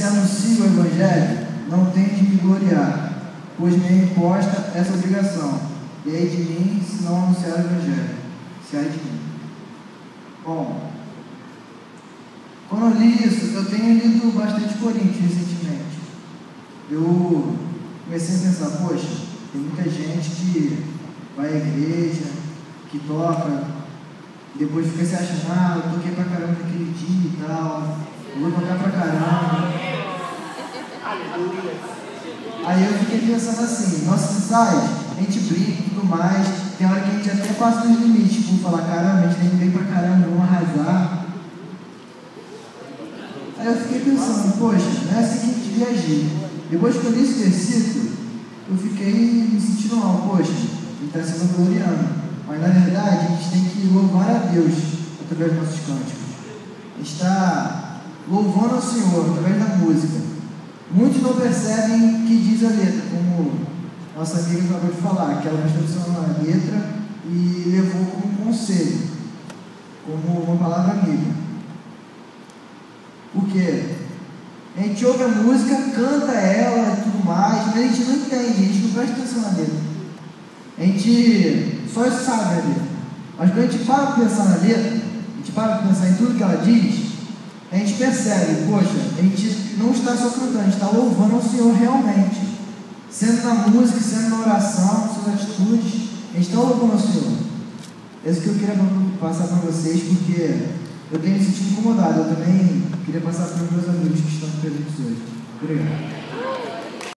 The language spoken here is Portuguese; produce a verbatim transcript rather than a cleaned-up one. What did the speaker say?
anuncio o Evangelho, não tenho de me gloriar, pois me é imposta essa obrigação. E ai de mim se não anunciar o Evangelho. Se ai de mim. Bom, quando eu li isso, eu tenho lido bastante Coríntios recentemente. Eu comecei a pensar, poxa, tem muita gente que vai à igreja, que toca, depois fica se achando, ah, eu toquei pra caramba naquele dia e tal, eu vou tocar pra caramba. Aí eu fiquei pensando assim, nossos ensaios, a gente brinca e tudo mais, tem hora que a gente até passa dos limites, por falar, caramba, a gente tem bem pra caramba, vamos arrasar. Aí eu fiquei pensando, poxa, não é assim que a gente devia agir. Depois que eu li esse versículo, eu fiquei me sentindo mal, poxa, ele está se vangloriando. Mas na verdade, a gente tem que louvar a Deus através dos nossos cânticos. A gente está louvando ao Senhor através da música. Muitos não percebem o que diz a letra, como nossa amiga acabou de falar, que ela prestou atenção na letra e levou como conselho, como uma palavra amiga. Por quê? A gente ouve a música, canta ela e tudo mais, mas a gente não entende, a gente não presta atenção na letra. A gente só sabe a letra. Mas quando a gente para para pensar na letra, a gente para para pensar em tudo que ela diz, a gente percebe, poxa, a gente não está só cantando, a gente está louvando ao Senhor realmente. Sendo na música, sendo na oração, suas atitudes, a gente está louvando ao Senhor. É isso que eu queria passar para vocês, porque eu tenho me sentido incomodado. Eu também queria passar para os meus amigos que estão presentes hoje. Obrigado.